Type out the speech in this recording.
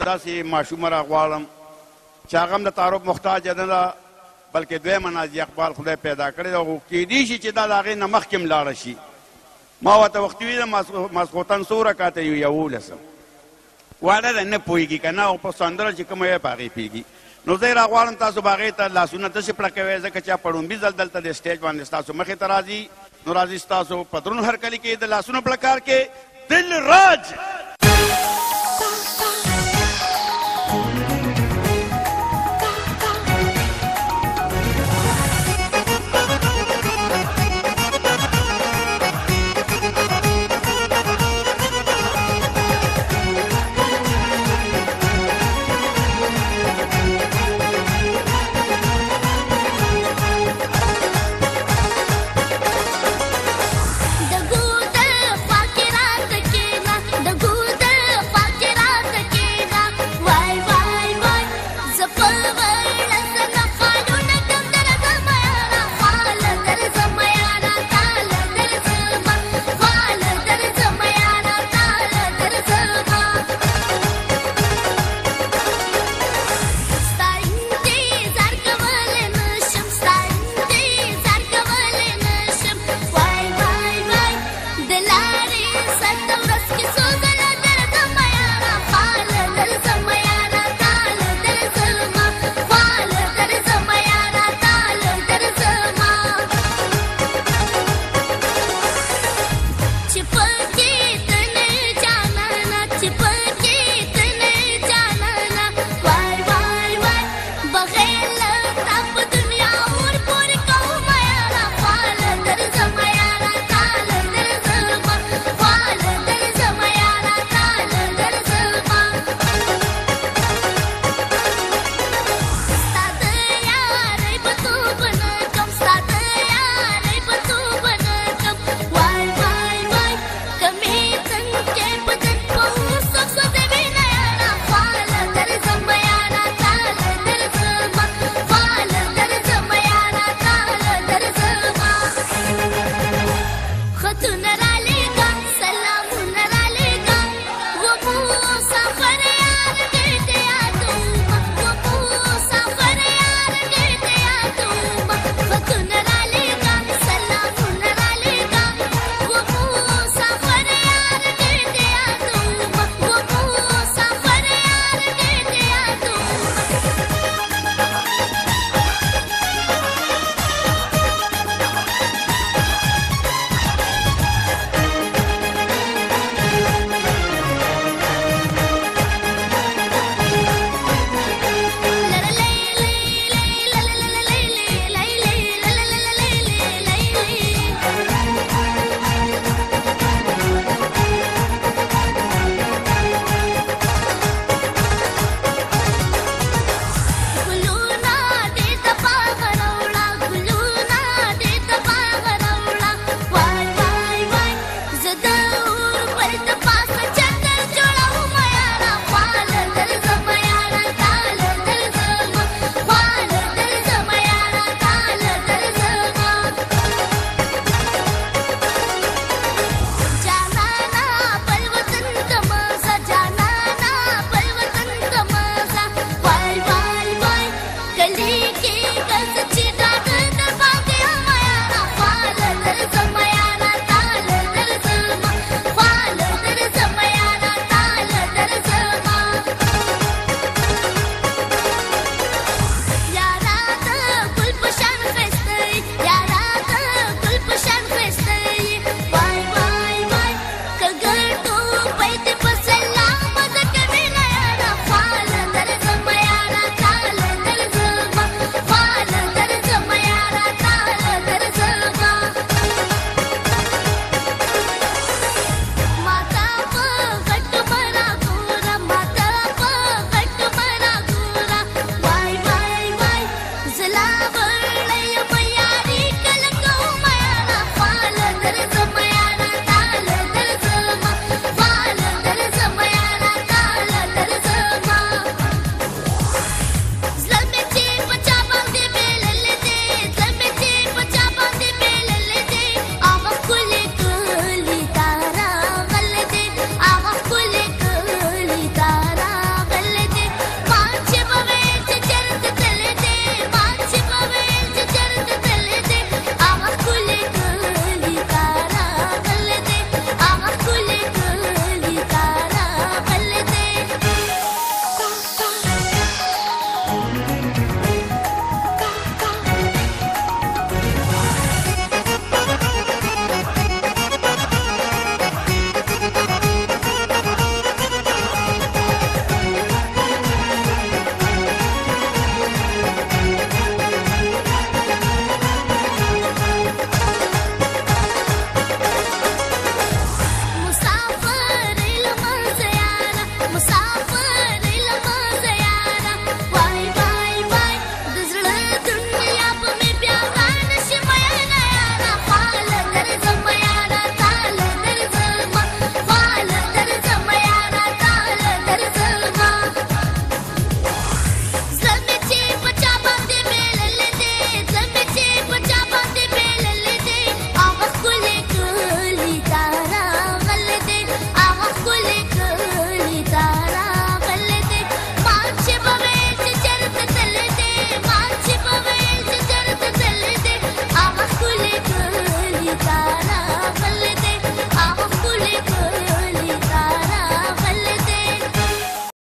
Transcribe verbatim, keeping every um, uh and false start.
داسې ماشومه راغواړم چې هغه هم د تعارف محتاج نه ده بلکې دویمه نازیه اقبال خدای پیدا کړې ده خو کیدای شي چې دا د هغې نه مخکې هم لاړه شي ما ورته وختي ویله ماسخوتن څو رکاته یو یولسم واړه ده نه پوهېږي که نه او په سندره چې کومه وی په هغې پوهېږي نو زه یې راغواړم تاسو به هغې ته لاسونه داسې پړکوئ ځکه چې پړومبي ځل دلته د سټیج باندې ستاسو مخې ته راځي نو راځي ستاسو په دروند هرکلي کې د لاسونو پړکار کې دل راج